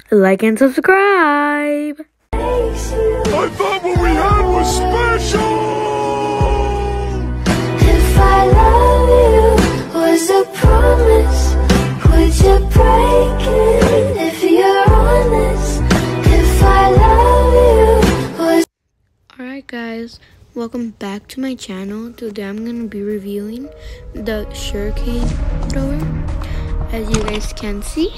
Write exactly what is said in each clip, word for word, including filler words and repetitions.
like and subscribe. I thought what we had was special. If I love you was a promise, would you break it if you're honest? If I love you was... Alright guys, welcome back to my channel. Today I'm going to be reviewing the Shuriken thrower. As you guys can see,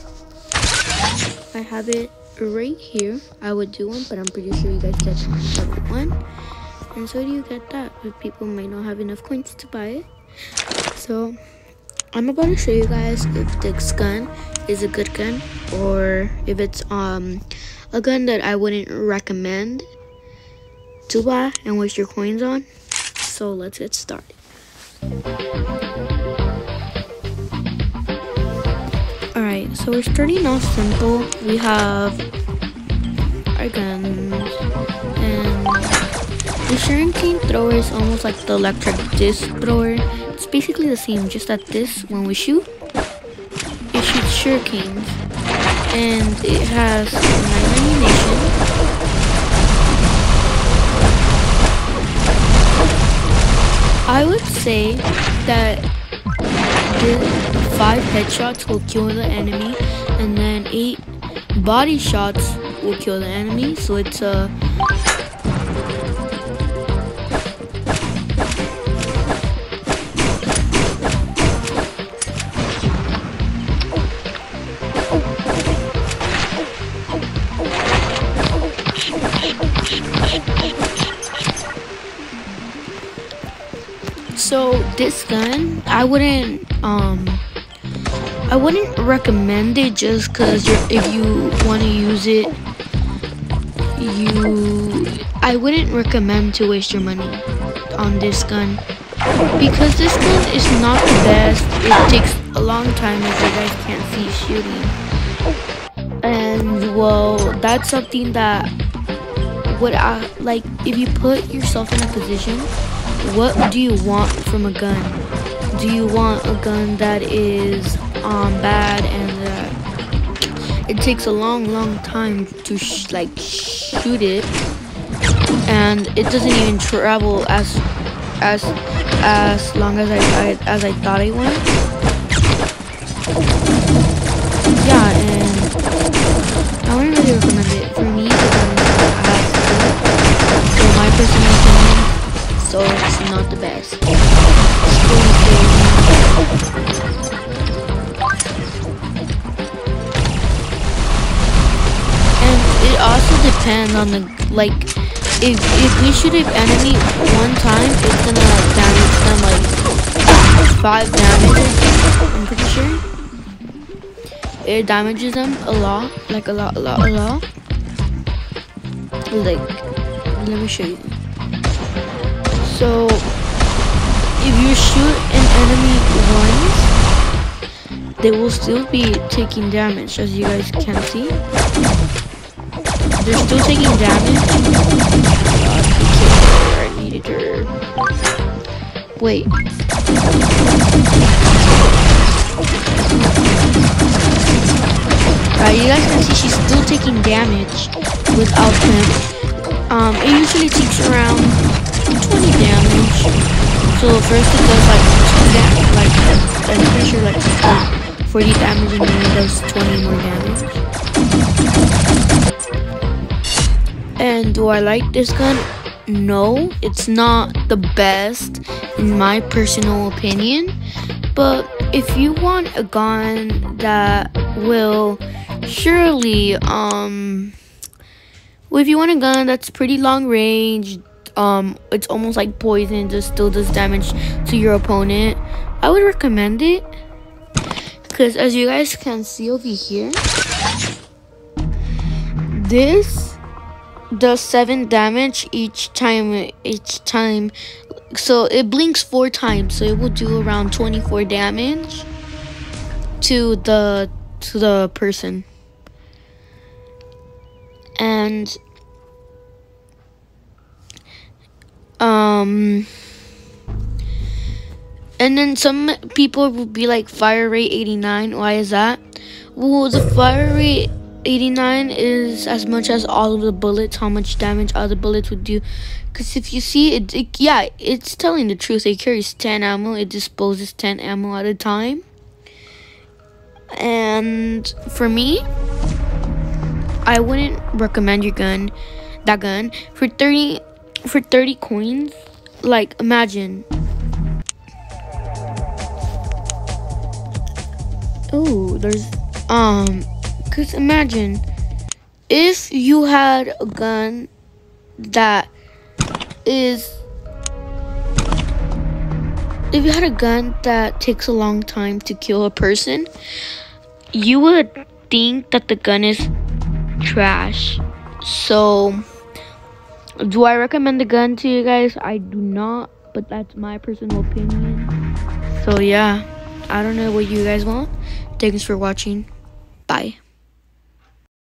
I have it right here. I would do one, but I'm pretty sure you guys get the one. And so do you get that, but people might not have enough coins to buy it. So I'm about to show you guys if this gun is a good gun or if it's um a gun that I wouldn't recommend to buy and waste your coins on. So let's get started. Alright, so we're starting off simple. We have our guns, and the Shuriken thrower is almost like the electric disc thrower. It's basically the same, just that this, when we shoot, it shoots shurikens, and it has nine ammunition. I would say that the five headshots will kill the enemy, and then eight body shots will kill the enemy. So it's a So this gun, I wouldn't um I wouldn't recommend it just cause you're if you want to use it, you I wouldn't recommend to waste your money on this gun because this gun is not the best. It takes a long time, as you guys can't see shooting, and well, that's something that would I like if you put yourself in a position. What do you want from a gun? Do you want a gun that is um, bad and uh, it takes a long, long time to sh like shoot it, and it doesn't even travel as as as long as I, I as I thought it would? Yeah, and I wouldn't really recommend it. For me, the gun has so my personal opinion. So it's not the best. And it also depends on the, like, if if we shoot an enemy one time, it's gonna damage them like five damage. I'm pretty sure it damages them a lot, like a lot, a lot, a lot. Like, let me show you. So, if you shoot an enemy once, they will still be taking damage, as you guys can see. They're still taking damage. I needed her. Wait. Alright, you guys can see she's still taking damage without him. Um, it usually takes around twenty damage. So first it does like two damage, like I'm pretty sure like forty damage, and then it does twenty more damage. And do I like this gun? No, it's not the best in my personal opinion. But if you want a gun that will surely um well, if you want a gun that's pretty long range, um it's almost like poison, just still does damage to your opponent, I would recommend it, because as you guys can see over here, this does seven damage each time each time so it blinks four times, so it will do around twenty-four damage to the to the person. And um and then some people will be like fire rate eighty-nine. Why is that? Well, the fire rate eighty-nine is as much as all of the bullets, how much damage all the bullets would do. Because if you see it, it, yeah, it's telling the truth. It carries ten ammo. It disposes ten ammo at a time. And for me, I wouldn't recommend your gun, that gun, for thirty, for thirty coins. Like, imagine. Oh, there's, um, because imagine if you had a gun that is, if you had a gun that takes a long time to kill a person, you would think that the gun is trash. So, do I recommend the gun to you guys? I do not, but that's my personal opinion. So, yeah, I don't know what you guys want. Thanks for watching. Bye.